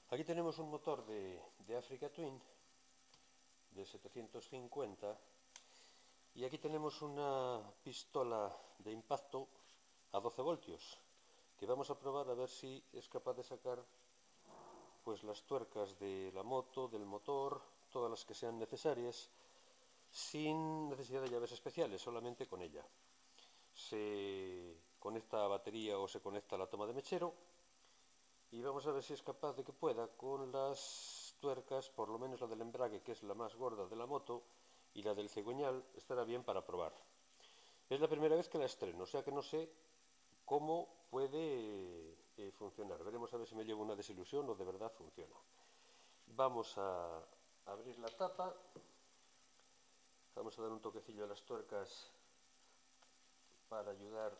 Aquí tenemos un motor de Africa Twin de 750 y aquí tenemos una pistola de impacto a 12 voltios que vamos a probar a ver si es capaz de sacar pues las tuercas de la moto, del motor, todas las que sean necesarias, sin necesidad de llaves especiales, solamente con ella. Se conecta a batería o se conecta a la toma de mechero y vamos a ver si es capaz de que pueda con las tuercas, por lo menos la del embrague, que es la más gorda de la moto, y la del cigüeñal estará bien para probar. Es la primera vez que la estreno, o sea que no sé cómo puede funcionar. Veremos a ver si me llevo una desilusión o de verdad funciona. Vamos a abrir la tapa, vamos a dar un toquecillo a las tuercas para ayudar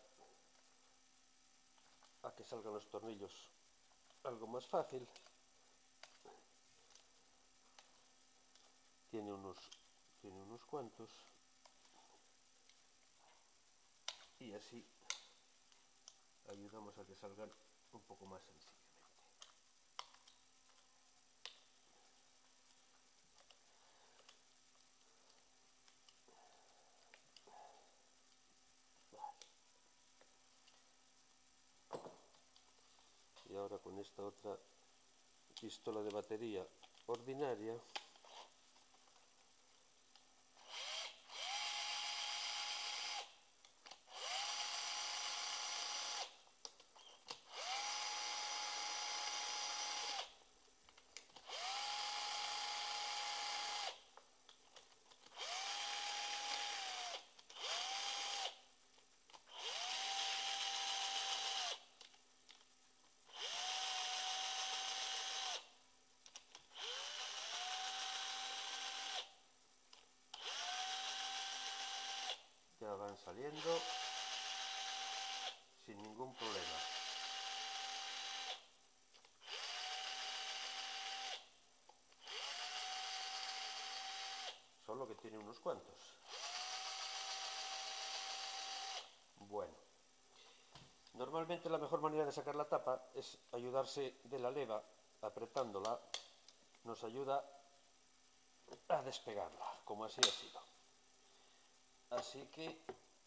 a que salgan los tornillos algo más fácil. Tiene unos cuantos y así ayudamos a que salgan un poco más sencillamente. Y ahora con esta otra pistola de batería ordinaria ya van saliendo sin ningún problema. Solo que tiene unos cuantos. Bueno, normalmente la mejor manera de sacar la tapa es ayudarse de la leva apretándola. Nos ayuda a despegarla, como así ha sido. Así que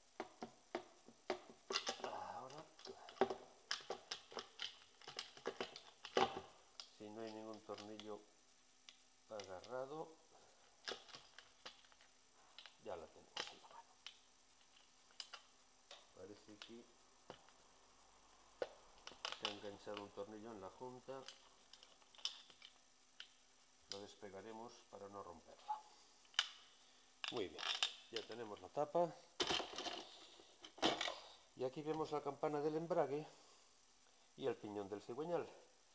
ahora, si no hay ningún tornillo agarrado, ya la tenemos en la mano. Parece que se ha enganchado un tornillo en la junta. Lo despegaremos para no romperla. Muy bien, ya tenemos la tapa. Y aquí vemos la campana del embrague y el piñón del cigüeñal.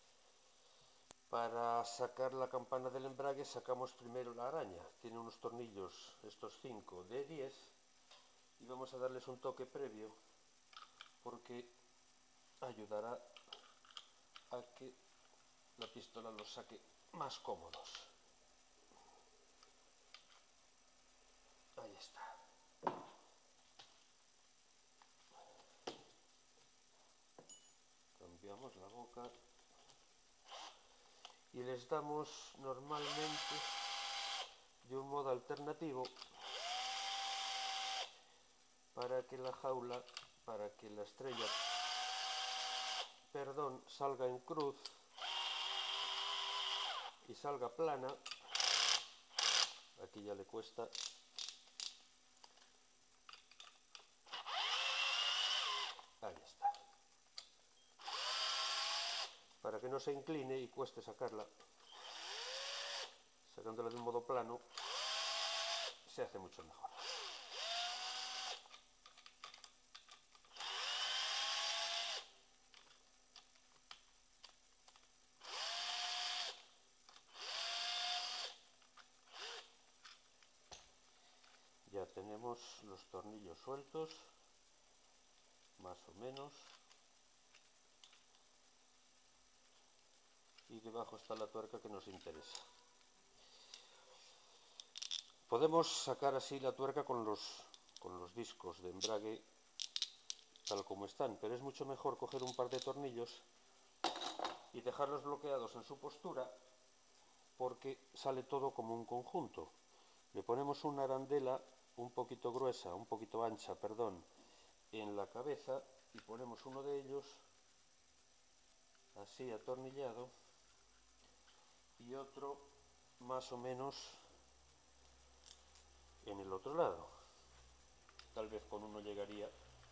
Para sacar la campana del embrague sacamos primero la araña. Tiene unos tornillos, estos 5 de 10, y vamos a darles un toque previo porque ayudará a que la pistola los saque más cómodos. Ahí está. Cambiamos la boca y les damos normalmente de un modo alternativo para que la jaula, para que la estrella, salga en cruz y salga plana. Aquí ya le cuesta. Ahí está. Para que no se incline y cueste sacarla, sacándola de un modo plano, se hace mucho mejor. Ya tenemos los tornillos sueltos, más o menos, y debajo está la tuerca que nos interesa. Podemos sacar así la tuerca con los discos de embrague tal como están, pero es mucho mejor coger un par de tornillos y dejarlos bloqueados en su postura, porque sale todo como un conjunto. Le ponemos una arandela un poquito gruesa, un poquito ancha, perdón, en la cabeza y ponemos uno de ellos así atornillado y otro más o menos en el otro lado. Tal vez con uno llegaría.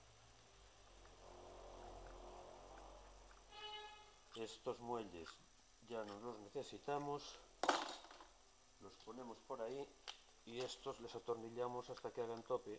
Estos muelles ya no los necesitamos, los ponemos por ahí y estos les atornillamos hasta que hagan tope.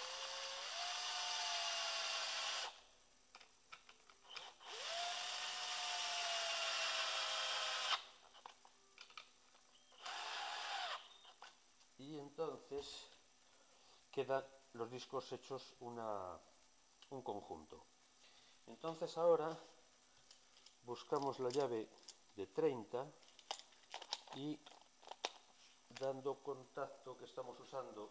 Y entonces quedan los discos hechos un conjunto. Entonces ahora buscamos la llave de 30 y dando contacto, que estamos usando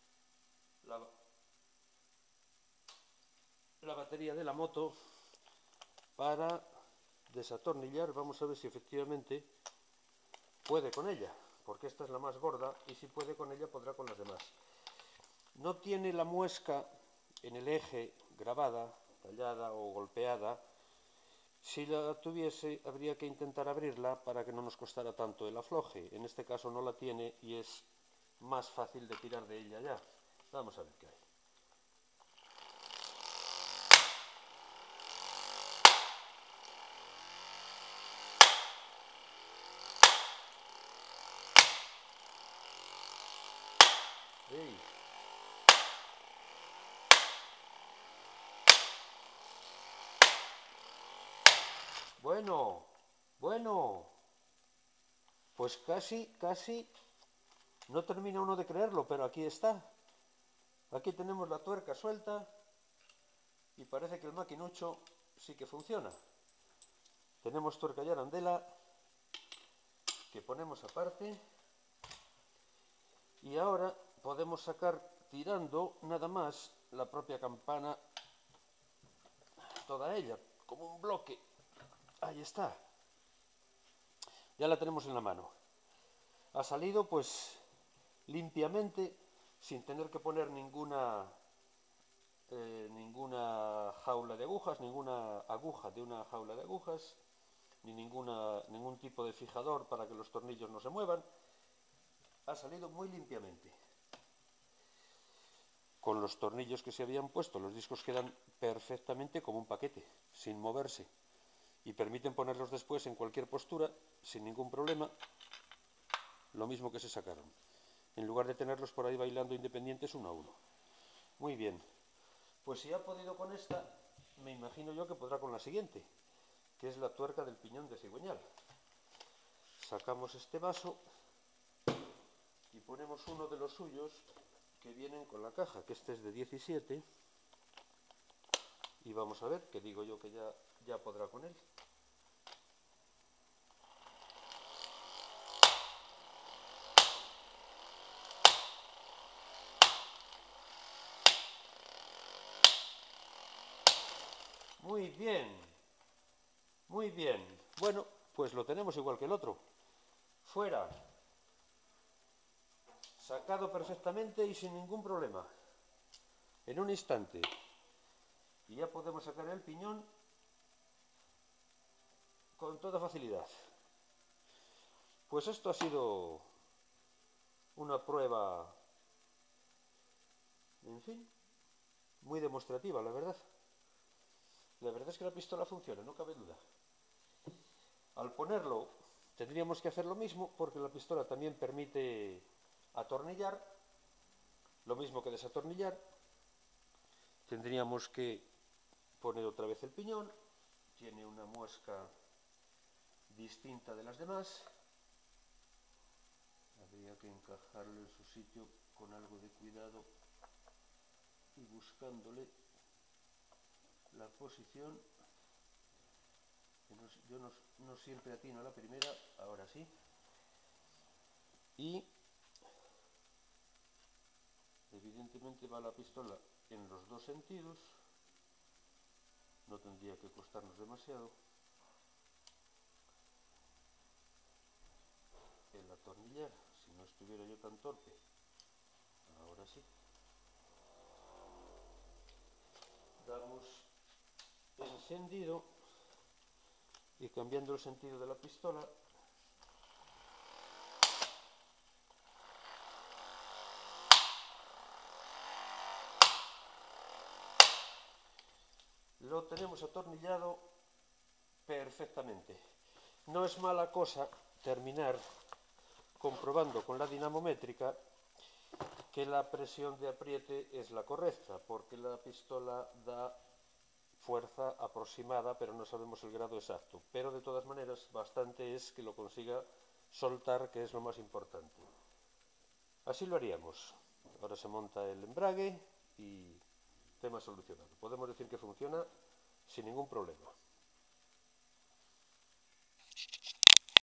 la batería de la moto para desatornillar. Vamos a ver si efectivamente puede con ella, porque esta es la más gorda y si puede con ella podrá con las demás. No tiene la muesca en el eje grabada, tallada o golpeada. Si la tuviese, habría que intentar abrirla para que no nos costara tanto el afloje. En este caso no la tiene y es más fácil de tirar de ella ya. Vamos a ver qué hay. ¡Ey! Bueno, pues casi, no termina uno de creerlo, pero aquí está. Aquí tenemos la tuerca suelta y parece que el maquinucho sí que funciona. Tenemos tuerca y arandela que ponemos aparte y ahora podemos sacar tirando nada más la propia campana, toda ella, como un bloque. Ahí está. Ya la tenemos en la mano. Ha salido pues limpiamente, sin tener que poner ninguna jaula de agujas, ninguna aguja de una jaula de agujas, ni ningún tipo de fijador para que los tornillos no se muevan. Ha salido muy limpiamente. Con los tornillos que se habían puesto, los discos quedan perfectamente como un paquete, sin moverse, y permiten ponerlos después en cualquier postura, sin ningún problema, lo mismo que se sacaron, en lugar de tenerlos por ahí bailando independientes uno a uno. Muy bien, pues si ha podido con esta, me imagino yo que podrá con la siguiente, que es la tuerca del piñón de cigüeñal. Sacamos este vaso y ponemos uno de los suyos que vienen con la caja, que este es de 17, y vamos a ver, que digo yo que ya podrá con él. Muy bien, muy bien. Bueno, pues lo tenemos igual que el otro. Fuera. Sacado perfectamente y sin ningún problema. En un instante. Y ya podemos sacar el piñón con toda facilidad. Pues esto ha sido una prueba, en fin, muy demostrativa, la verdad. La verdad es que la pistola funciona, no cabe duda. Al ponerlo tendríamos que hacer lo mismo porque la pistola también permite atornillar, lo mismo que desatornillar. Tendríamos que poner otra vez el piñón, tiene una muesca distinta de las demás. Habría que encajarlo en su sitio con algo de cuidado y buscándole la posición. Yo no siempre atino a la primera, ahora sí. Y evidentemente va la pistola en los dos sentidos, no tendría que costarnos demasiado. atornillar, si no estuviera yo tan torpe. Ahora sí. Damos encendido y cambiando el sentido de la pistola lo tenemos atornillado perfectamente. No es mala cosa terminar comprobando con la dinamométrica que la presión de apriete es la correcta, porque la pistola da fuerza aproximada, pero no sabemos el grado exacto. Pero de todas maneras, bastante es que lo consiga soltar, que es lo más importante. Así lo haríamos. Ahora se monta el embrague y tema solucionado. Podemos decir que funciona sin ningún problema.